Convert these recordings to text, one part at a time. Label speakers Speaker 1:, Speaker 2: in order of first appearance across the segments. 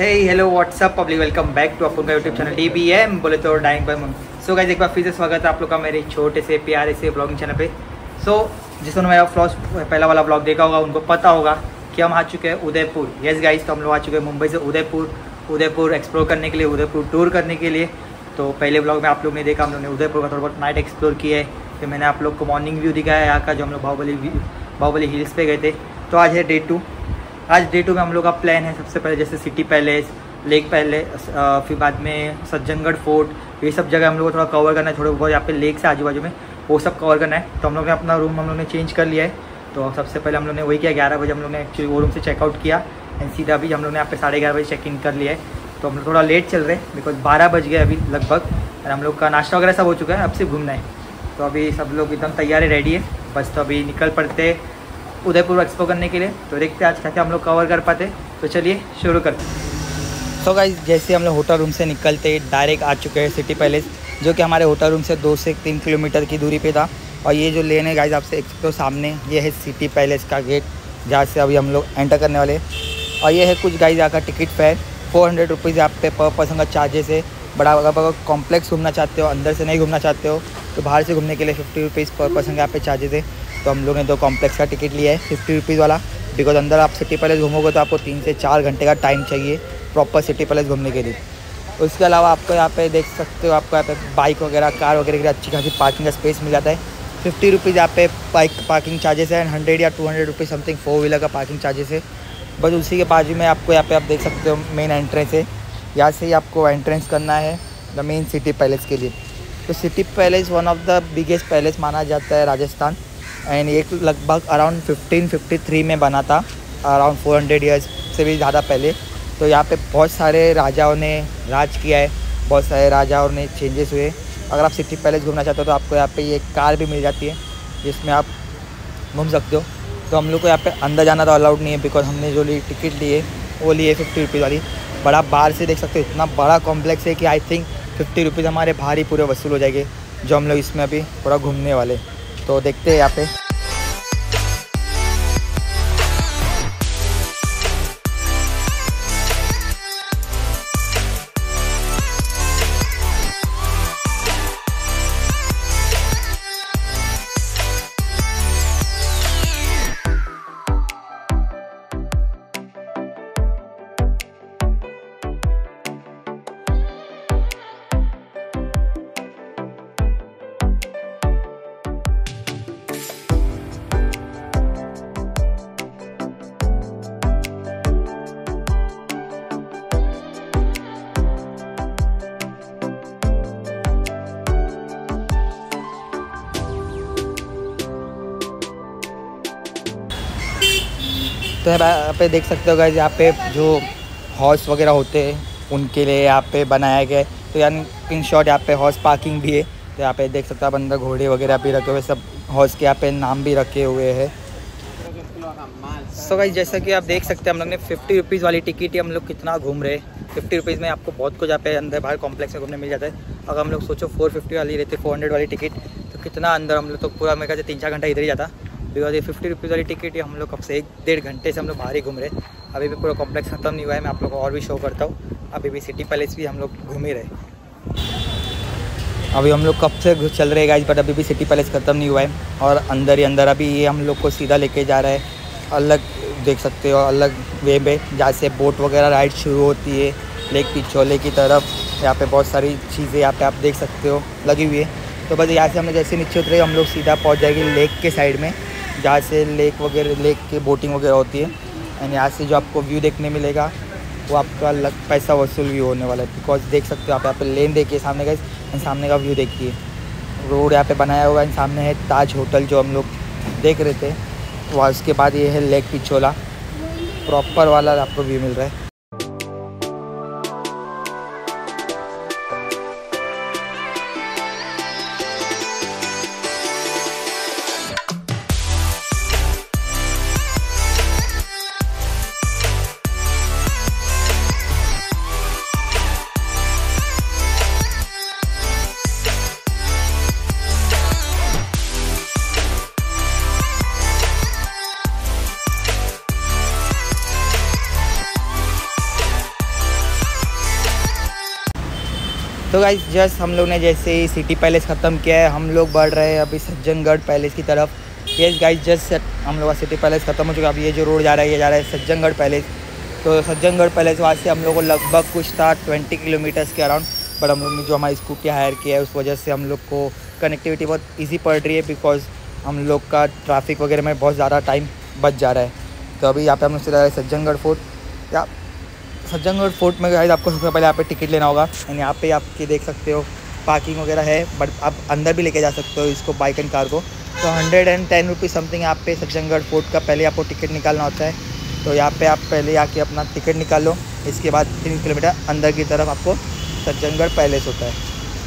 Speaker 1: Hello what's up public, welcome back to आपका YouTube channel DBM बोले तो डाइंग बाय मम। सो गाइस, एक बार फिर से स्वागत है आप लोग का मेरे छोटे से प्यारे से ब्लॉगिंग चैनल पे। जिसने मेरा पहला वाला ब्लॉग देखा होगा उनको पता होगा कि हम आ चुके हैं उदयपुर। यस गाइस, तो हम लोग आ चुके हैं मुंबई से उदयपुर एक्सप्लोर करने के लिए, उदयपुर टूर करने के लिए। तो पहले ब्लॉग में आप लोग ने देखा, हम लोग ने उदयपुर का थोड़ा बहुत नाइट एक्सप्लोर किया है। फिर मैंने आप लोग को मॉर्निंग व्यू दिखाया यहाँ का, जो हम लोग बाहुबली हिल्स पे गए थे। तो आज है डे 2। आज डे 2 में हम लोग का प्लान है सबसे पहले जैसे सिटी पैलेस, लेक पैलेस, फिर बाद में सज्जनगढ़ फोर्ट, ये सब जगह हम लोग को थोड़ा कवर करना है। थोड़े बहुत यहाँ पे लेक से आजू बाजू में वो सब कवर करना है। तो हम लोग ने अपना रूम हम लोग ने चेंज कर लिया है। तो सबसे पहले हम लोग ने वही किया, 11 बजे हम लोग ने एक्चुअली वो रूम से चेकआउट किया एंड सीधा अभी हम लोग ने यहाँ पे 11:30 बजे चेक इन कर लिया है। तो हम लोग थोड़ा लेट चल रहे हैं बिकॉज 12 बज गए अभी लगभग। और हम लोग का नाश्ता वगैरह सब हो चुका है, अब से घूमना है। तो अभी सब लोग एकदम तैयार है, रेडी है, बस तो अभी निकल पड़ते उदयपुर एक्सप्लोर करने के लिए। तो देखते हैं आज क्या हम लोग कवर कर पाते। तो चलिए शुरू करते हैं। सो गाइस, जैसे हम लोग होटल रूम से निकलते डायरेक्ट आ चुके हैं सिटी पैलेस, जो कि हमारे होटल रूम से 2 से 3 किलोमीटर की दूरी पे था। और ये जो लेन है गाइस, आपसे एक तो सामने ये है सिटी पैलेस का गेट, जहाँ से अभी हम लोग एंटर करने वाले हैं। और ये है कुछ गाइस यहाँ का टिकट फेयर, 400 रुपीज़ यहाँ पे पर पर्सन का चार्जेस है। बड़ा अगर कॉम्प्लेक्स घूमना चाहते हो, अंदर से नहीं घूमना चाहते हो, तो बाहर से घूमने के लिए 50 रुपीज़ पर पर्सन का यहाँ पे चार्जेस है। तो हम लोग ने 2 कॉम्प्लेक्स का टिकट लिया है 50 रुपीज़ वाला, बिकॉज अंदर आप सिटी पैलेस घूमोगे तो आपको 3 से 4 घंटे का टाइम चाहिए प्रॉपर सिटी पैलेस घूमने के लिए। उसके अलावा आपको यहाँ पे देख सकते हो, आपको यहाँ पे बाइक वगैरह, कार वगैरह के लिए अच्छी खासी पार्किंग का स्पेस मिल जाता है। 50 रुपीज़ यहाँ पे बाइक पार्किंग चार्जेस है एंड 100 या 200 रुपीज़ समथिंग 4 व्हीलर का पार्किंग चार्जेस है। बस उसी के बाजू में आपको यहाँ पे आप देख सकते हो मेन एंट्रेंस है, यहाँ से ही आपको एंट्रेंस करना है द मेन सिटी पैलेस के लिए। तो City Palace one of the biggest palace माना जाता है राजस्थान एंड ये लगभग अराउंड 1553 में बना था, अराउंड 400 ईयर्स से भी ज़्यादा पहले। तो यहाँ पे बहुत सारे राजाओं ने राज किया है, बहुत सारे राजाओं ने चेंजेस हुए। अगर आप सिटी पैलेस घूमना चाहते हो तो आपको यहाँ पे ये कार भी मिल जाती है जिसमें आप घूम सकते हो। तो हम लोग को यहाँ पे अंदर जाना तो अलाउड नहीं है, बिकॉज हमने जो टिकट ली है वो ली है 50 रुपीज़ वाली। बड़ा बाहर से देख सकते हो, इतना बड़ा कॉम्प्लेक्स है कि आई थिंक 50 रुपीज़ हमारे बाहर ही पूरे वसूल हो जाएंगे, जो हम लोग इसमें अभी थोड़ा घूमने वाले। तो देखते हैं यहाँ पे। तो यहाँ पे देख सकते हो गाइस, यहाँ पे जो हॉर्स वगैरह होते हैं उनके लिए यहाँ पे बनाया गया है। तो यानी इन शॉर्ट यहाँ पे हॉर्स पार्किंग भी है। तो यहाँ पे देख सकते हो आप, अंदर घोड़े वगैरह भी रखे हुए, सब हॉर्स के यहाँ पे नाम भी रखे हुए हैं। सो गाइस, जैसा कि आप देख सकते हैं हम लोग ने 50 रुपीज़ वाली टिकट ही हम लोग कितना घूम रहे हैं। 50 रुपीज़ में आपको बहुत कुछ यहाँ पे अंदर बाहर कॉम्प्लेक्स में घूमने मिल जाता है। अगर हम लोग सोचो 450 वाली रहती, 400 वाली टिकट, तो कितना अंदर हम लोग तो पूरा मेरे ख्याल से 3-4 घंटा इधर ही जाता। बिकॉज ये 50 रुपीज़ वाली टिकट हम लोग कब से 1-1.5 घंटे से हम लोग बाहर ही घूम रहे। अभी भी पूरा कॉम्प्लेक्स खत्म नहीं हुआ है, मैं आप लोग को और भी शो करता हूँ। अभी भी सिटी पैलेस भी हम लोग घूम ही रहे। अभी हम लोग कब से चल रहे गाइस, बट अभी भी सिटी पैलेस ख़त्म नहीं हुआ है। और अंदर ही अंदर अभी ये हम लोग को सीधा लेके जा रहा है, अलग देख सकते हो, अलग वे में, जहाँ से बोट वगैरह राइड शुरू होती है लेक पिछोले की तरफ। यहाँ पे बहुत सारी चीज़ें यहाँ पे आप देख सकते हो लगी हुई है। तो बस यहाँ से हमने जैसे नीचे उतरे, हम लोग सीधा पहुँच जाएंगे लेक के साइड में, जहाँ से लेक की बोटिंग वगैरह होती है। एंड यहाँ से जो आपको व्यू देखने मिलेगा वो आपका अलग पैसा वसूल व्यू होने वाला है। बिकॉज देख सकते हो आप यहाँ पे लेन देखिए सामने का, सामने का व्यू देखिए, रोड यहाँ पे बनाया हुआ है। सामने है ताज होटल जो हम लोग देख रहे थे, वहाँ उसके बाद ये है लेक पिछोला, प्रॉपर वाला आपको व्यू मिल रहा है। तो गाइस जस्ट हम लोग ने जैसे ही सिटी पैलेस ख़त्म किया है, हम लोग बढ़ रहे हैं अभी सज्जनगढ़ पैलेस की तरफ। यस गाइस जस्ट हम लोग का सिटी पैलेस ख़त्म हो चुका है। अब ये जो रोड जा रहा है ये जा रहा है सज्जनगढ़ पैलेस। तो सज्जनगढ़ पैलेस वहाँ से हम लोग को लगभग कुछ था 20 किलोमीटर्स के अराउंड। बट हम लोग ने जो हमारी स्कूटी हायर किया है उस वजह से हम लोग को कनेक्टिविटी बहुत ईजी पड़ रही है, बिकॉज हम लोग का ट्रैफिक वगैरह में बहुत ज़्यादा टाइम बच जा रहा है। तो अभी यहाँ पे हम लोग से सज्जनगढ़ फोर्ट। या सज्जनगढ़ फोर्ट में गाइस आपको सबसे पहले यहाँ पे टिकट लेना होगा। एंड यहाँ पे आप ये देख सकते हो पार्किंग वगैरह है, बट आप अंदर भी लेके जा सकते हो इसको, बाइक एंड कार को। तो 110 रुपीज़ समथिंग यहाँ पे सज्जनगढ़ फोर्ट का पहले आपको टिकट निकालना होता है। तो यहाँ पे आप पहले आके अपना टिकट निकाल लो, इसके बाद 3 किलोमीटर अंदर की तरफ आपको सज्जनगढ़ पैलेस होता है।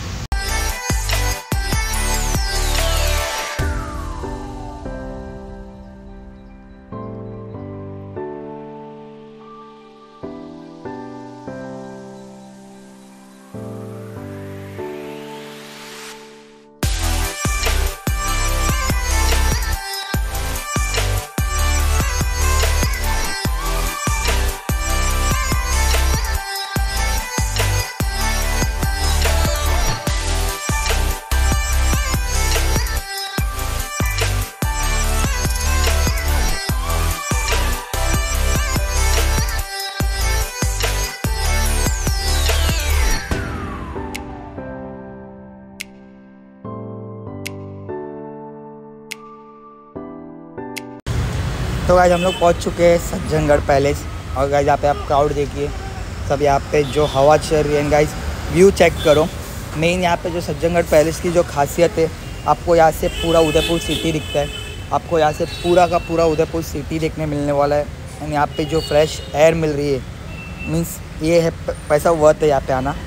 Speaker 1: तो गाइस हम लोग पहुंच चुके हैं सज्जनगढ़ पैलेस। और गाइस यहाँ पे आप क्राउड देखिए, सब यहाँ पे जो हवा चल रही है। गाइस व्यू चेक करो। मेन यहाँ पे जो सज्जनगढ़ पैलेस की जो खासियत है, आपको यहाँ से पूरा उदयपुर सिटी दिखता है। आपको यहाँ से पूरा का पूरा उदयपुर सिटी देखने मिलने वाला है। एंड यहाँ पे जो फ्रेश एयर मिल रही है, मीन्स ये है पैसा वर्थ है यहाँ पे आना।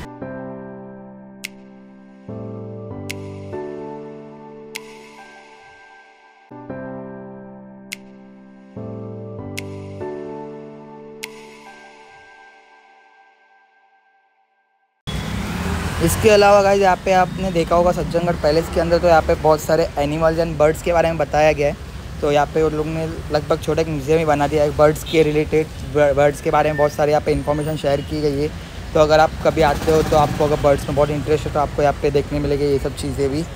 Speaker 1: इसके अलावा गाइस यहाँ पे आपने देखा होगा सज्जनगढ़ पैलेस के अंदर, तो यहाँ पे बहुत सारे एनिमल्स एंड बर्ड्स के बारे में बताया गया है। तो यहाँ पे उन लोग ने लगभग छोटा एक म्यूज़ियम ही बना दिया है बर्ड्स के रिलेटेड। बर्ड्स के बारे में बहुत सारे यहाँ पे इन्फॉर्मेशन शेयर की गई है। तो अगर आप कभी आते हो तो आपको अगर बर्ड्स में बहुत इंटरेस्ट हो तो आपको यहाँ पे देखने मिलेगी ये सब चीज़ें भी।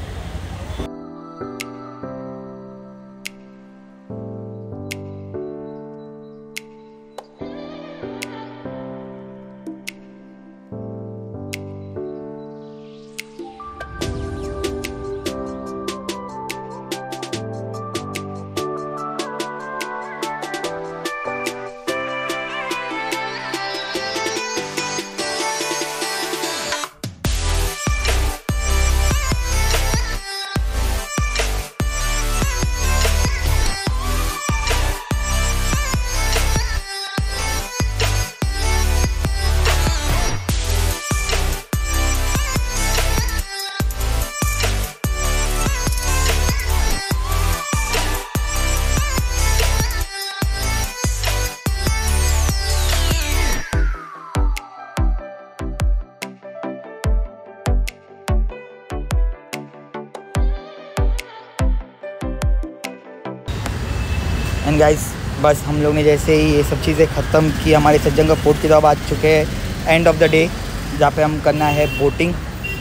Speaker 1: एंड गाइस बस हम लोग ने जैसे ही ये सब चीज़ें ख़त्म की, हमारे सज्जनगढ़ फोर्ट की तरफ आ चुके हैं एंड ऑफ द डे, जहाँ पे हम करना है बोटिंग।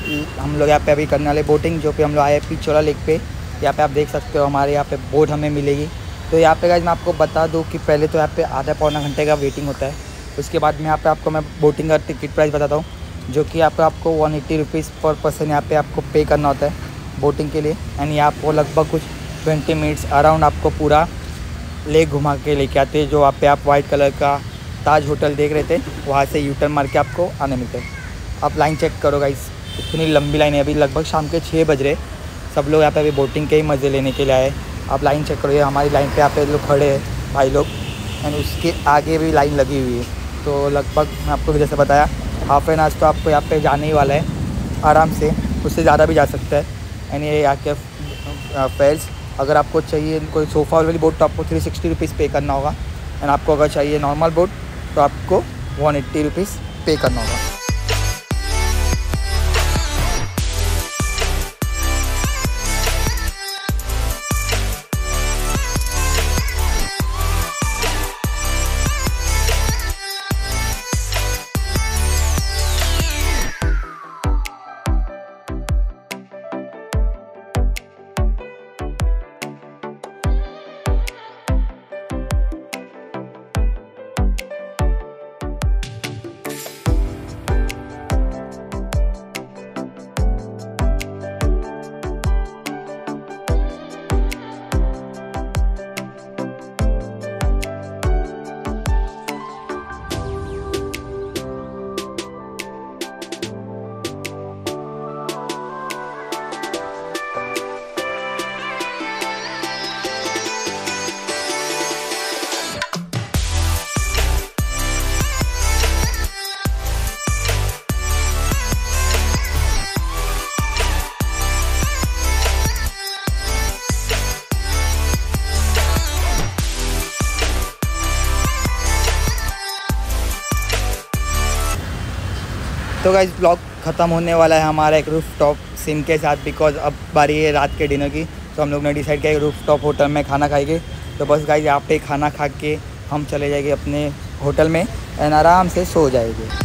Speaker 1: हम लोग यहाँ पे अभी करने वाले बोटिंग, जो पे हम लोग आए पिछोला लेक पे। यहाँ पे आप देख सकते हो हमारे यहाँ पे बोट हमें मिलेगी। तो यहाँ पे गाइस मैं आपको बता दूँ कि पहले तो यहाँ पे आधा पौना घंटे का वेटिंग होता है। उसके बाद में यहाँ पे आपको मैं बोटिंग का टिकट प्राइस बताता हूँ, जो कि यहाँ पे आपको 180 रुपीज़ पर पर्सन यहाँ पे आपको पे करना होता है बोटिंग के लिए। एंड यहाँ आपको लगभग कुछ 20 मिनट्स अराउंड आपको पूरा लेक घुमा के लेके आते हैं। जो आप पे आप वाइट कलर का ताज होटल देख रहे थे, वहाँ से यू टर्न मार के आपको आने मिलते हैं। आप लाइन चेक करो गाइस, इतनी लंबी लाइन है। अभी लगभग शाम के 6 बज रहे, सब लोग यहाँ पे अभी बोटिंग के ही मज़े लेने के लिए आए। आप लाइन चेक करो, ये हमारी लाइन पे यहाँ पे लोग खड़े हैं भाई लोग, एंड उसके आगे भी लाइन लगी हुई है। तो लगभग मैं आपको जैसे बताया हाफ एन आवर्स तो आपको यहाँ पे जाने ही वाला है आराम से, उससे ज़्यादा भी जा सकता है। एंड ये यहाँ के फेयर्स, अगर आपको चाहिए कोई सोफ़ा वाली बोट तो आपको 360 रुपीज़ पे करना होगा। एंड आपको अगर चाहिए नॉर्मल बोट तो आपको 180 रुपीज़ पे करना होगा। सो गाइस ब्लॉग ख़त्म होने वाला है हमारा एक रूफ टॉप सीन के साथ, बिकॉज अब बारी है रात के डिनर की। तो हम लोग ने डिसाइड किया रूफ टॉप होटल में खाना खाएंगे। तो बस गाइस यहाँ पे खाना खा के हम चले जाएंगे अपने होटल में एंड आराम से सो जाएंगे।